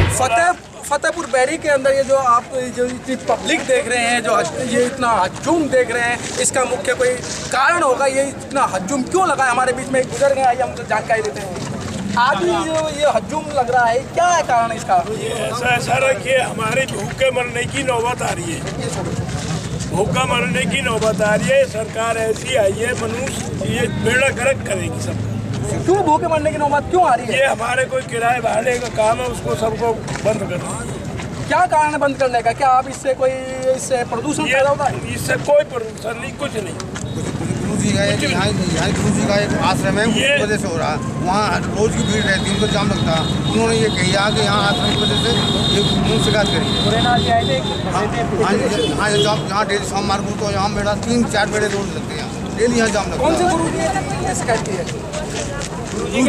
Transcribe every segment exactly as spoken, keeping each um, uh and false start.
फतेह फतेहपुर बैरी के अंदर ये जो आप जो इतनी पब्लिक देख रहे हैं, जो ये इतना हजूम देख रहे हैं, इसका मुख्य कोई कारण होगा? ये इतना हजूम क्यों लगा है? हमारे बीच में एक बुजुर्ग हैं, आइए हमसे जानकारी देते हैं। आज जो ये हजूम लग रहा है, क्या है कारण इसका? ऐसा ऐसा रखिए, हमारे भूखे मरने की नौबत आ रही है, भूखा मरने की नौबत आ रही है। सरकार ऐसी आई है, मनुष्य ये बेड़ा गर्क करेगी सबका। क्यों भूखे मरने की नौबत क्यों आ रही है? ये हमारे कोई किराए भाड़े का काम है, उसको सबको बंद करना। क्या कारण है बंद करने का? क्या आप इससे कोई इससे प्रदूषण पैदा होता है? इससे कोई प्रदूषण नहीं, कुछ नहीं। गुरु जी का एक यहाँ यहाँ गुरु जी का एक आश्रम है, उस वजह से हो रहा है। वहाँ रोज की भीड़ रहती है, उनको जाम लगता है। उन्होंने ये कहा कि यहाँ आश्रम की वजह से ये उन्होंने शिकायत करी। हाँ, यहाँ डेली सोमवार को तो यहाँ बेड़ा तीन चार बेड़े रोज लगते हैं, यहाँ डेली यहाँ जाम लगता है। कौन से गुरु जी ने शिकायत की है? ये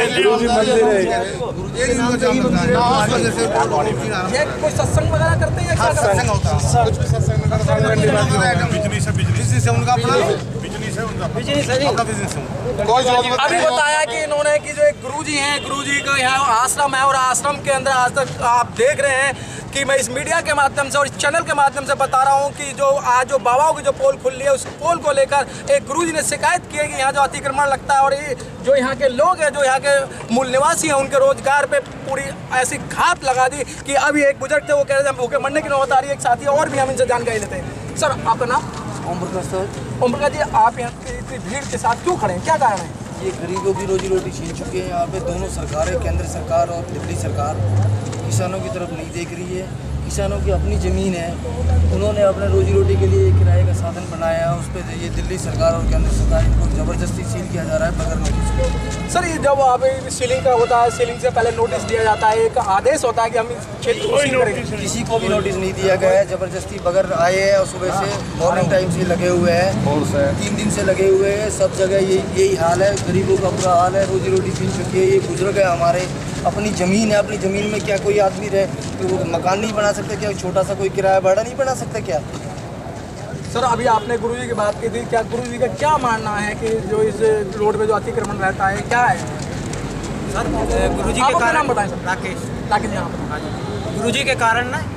कोई सत्संग वगैरह करते हैं या क्या करते हैं? होता है, कुछ भी सत्संग में करता है। बिजली से बिजली से उनका अपना बिजली से उनका बिजनेस है, अपना बिजनेस है। अभी बताया कि इन्होंने कि जो एक गुरुजी हैं, गुरुजी का यहाँ आश्रम है और आश्रम के अंदर आज तक आप देख रहे हैं कि मैं इस मीडिया के माध्यम से और इस चैनल के माध्यम से बता रहा हूँ कि जो आज जो बाबाओं की जो पोल खुल रही है, उस पोल को लेकर एक गुरुजी ने शिकायत की है कि यहाँ जो अतिक्रमण लगता है और ये जो यहाँ के लोग हैं, जो यहाँ के मूल निवासी हैं, उनके रोजगार पे पूरी ऐसी घात लगा दी कि अभी एक बुजुर्ग थे, वो कह रहे थे हम भूखे मरने की नौबत आ रही है। एक साथी और भी हम इनसे जानकारी लेते हैं। सर, आपका नाम? ओम प्रकाश सर। ओम प्रकाश जी, आप यहाँ इतनी भीड़ के साथ क्यों खड़े हैं, क्या कारण है? ये गरीबों की रोजी रोटी छीन चुके हैं। यहाँ पे दोनों सरकारें, केंद्र सरकार और दिल्ली सरकार, किसानों की तरफ नहीं देख रही है। किसानों की अपनी ज़मीन है, उन्होंने अपने रोजी रोटी के लिए किराए का साधन बनाया है। उस पर ये दिल्ली सरकार और केंद्र सरकार इनको ज़बरदस्ती सील किया जा रहा है बगैर नोटिस। सर, ये जब आप सीलिंग का होता है, सीलिंग से पहले नोटिस दिया जाता है, एक आदेश होता है कि हम इस क्षेत्र को सील करेंगे। किसी को भी नोटिस नहीं दिया गया है, ज़बरदस्ती बगैर आए हैं और सुबह से मॉर्निंग टाइम से लगे हुए हैं, तीन दिन से लगे हुए हैं। सब जगह यही यही हाल है, गरीबों का बुरा हाल है, रोजी रोटी छीन चुकी है। ये बुजुर्ग है हमारे, अपनी ज़मीन है, अपनी ज़मीन में क्या कोई आदमी रहे तो वो मकान नहीं बना सकता क्या? छोटा सा कोई किराया भाड़ा नहीं बना सकता क्या? सर, अभी आपने गुरुजी की बात की थी, क्या गुरुजी का क्या मानना है कि जो इस रोड पे जो अतिक्रमण रहता है क्या है? सर, गुरुजी के कारण नाम बताएं सर। राकेश राकेश यहाँ पर गुरुजी के कारण ना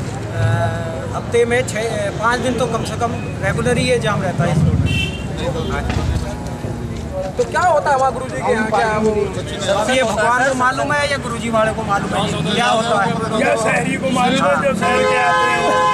हफ्ते में छः पाँच दिन तो कम से कम रेगुलर ही ये जाम रहता है इस रोड में। तो क्या होता है वहाँ गुरुजी के यहाँ? क्या वो अब ये भगवान को मालूम है या गुरुजी वाले को मालूम है क्या होता है? या शहरी को मालूम है, जो शहर के आते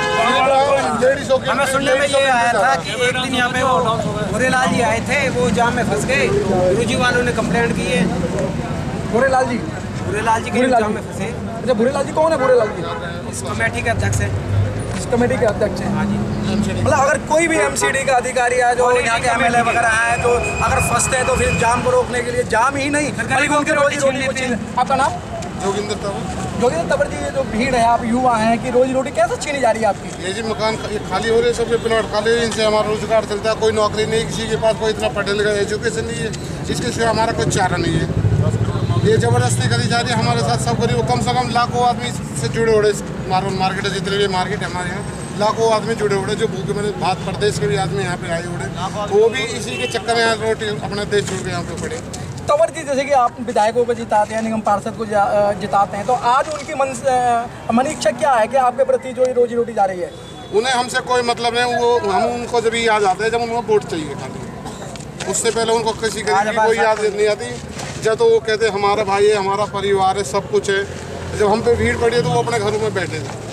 हैं। हमें सुनने में ये आया था कि एक दिन यहाँ पे वो भूरेलाल जी आए थे, वो जाम में फंस गए। गुरुजी वालों ने कंप्लेंट की है। भूरेलाल जी भूरेलाल जी के जाम में फंसे। अच्छा, भूरेलाल जी कौन है? भूरेलाल जी इस कमेटी के अध्यक्ष है। इस कमेटी के अध्यक्ष हैं? हाँ जी। मतलब अगर कोई भी एमसीडी का अधिकारी है, जो यहाँ के एमएलए वगैरह हैं, जो अगर फंसते हैं तो फिर जाम को रोकने के लिए जाम ही नहीं बल्कि उनके रोजी रोटी को छीन। आपका नाम? जोगिंदर तंवर। जोगिंदर तंवर जी, ये जो भीड़ है, आप युवा हैं, कि रोजी रोटी कैसे छीनी जा रही है आपकी? ये जी मकान खाली हो रहे, सबसे प्लॉट खाली है, इनसे हमारा रोजगार चलता है। कोई नौकरी नहीं, किसी के पास कोई इतना पढ़े लिखा एजुकेशन नहीं है, इसके सिवा हमारा कोई चारा नहीं है। ये ज़बरदस्ती करी जा रही है हमारे साथ। सब गरीब, कम से कम लाखों आदमी से जुड़े उड़े मार्बल मार्केट है, जितने भी मार्केट है हमारे यहाँ, लाखों आदमी जुड़े उड़े, जो भूखे मेरे भारत प्रदेश के भी आदमी यहाँ पे आए उड़े, वो भी इसी के चक्कर में यहाँ रोटी अपना देश छोड़ के यहाँ पे पड़े। तंवर जी, जैसे कि आप विधायकों को जिताते हैं, निगम पार्षद को जिताते हैं, तो आज उनकी मन मन इच्छा क्या है कि आपके प्रति जो रोजी रोटी जा रही है? उन्हें हमसे कोई मतलब नहीं। वो हम उनको जब याद आते हैं जब उनको वोट चाहिए खाली, उससे पहले उनको किसी की कोई याद नहीं आती। जब तो वो कहते हैं हमारा भाई है, हमारा परिवार है, सब कुछ है। जब हम पे भीड़ पड़ी है तो वो अपने घरों में बैठे थे।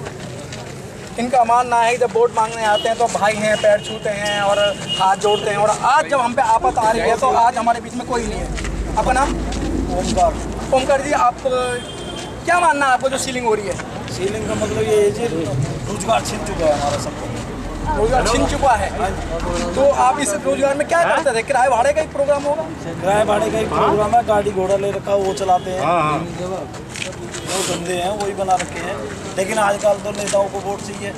इनका मानना है कि जब वोट मांगने आते हैं तो भाई हैं, पैर छूते हैं और हाथ जोड़ते हैं, और आज जब हम पे आफत आ रही है तो आज हमारे बीच में कोई नहीं है। आपका नाम? ओमकार। ओमकार जी, आप क्या मानना है आपको जो सीलिंग हो रही है? सीलिंग का मतलब ये है जी रोजगार छीन चुका है हमारा सबको। रोजगार छीन चुका है, तो आप इस रोजगार में क्या करते थे? किराए भाड़े का एक प्रोग्राम होगा? किराए भाड़े का एक प्रोग्राम है, गाड़ी घोड़ा ले रखा वो चलाते हैं, वो धंधे हैं वही बना रखे हैं। लेकिन आजकल तो नेताओं को वोट चाहिए,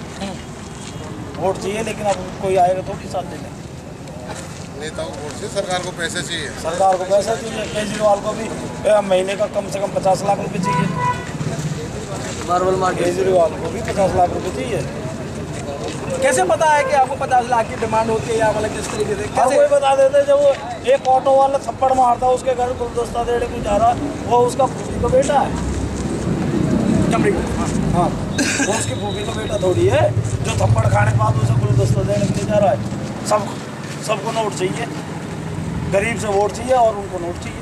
वोट चाहिए, लेकिन अब कोई आएगा तो किस साथ देंगे? नेताओं को वोट चाहिए, सरकार को पैसे चाहिए। सरकार को पैसा चाहिए। केजरीवाल को भी महीने का कम से कम पचास लाख रुपए चाहिए। मार्बल मार्केट केजरीवाल को भी पचास लाख रुपए चाहिए। कैसे पता है कि आपको पचास लाख की डिमांड होती है, या मतलब किस तरीके से? कैसे वही बता देते, जब वो एक ऑटो वाला थप्पड़ मारता है उसके घर गुलदस्ता देने को जा रहा, वो उसका खुशी का बेटा है। जमरी हाँ वो उसकी फूफी का बेटा थोड़ी है जो थप्पड़ खाने के बाद उसे गुलदस्ता देने के लिए जा रहा है। सब सबको नोट चाहिए, गरीब से वोट चाहिए और उनको नोट चाहिए।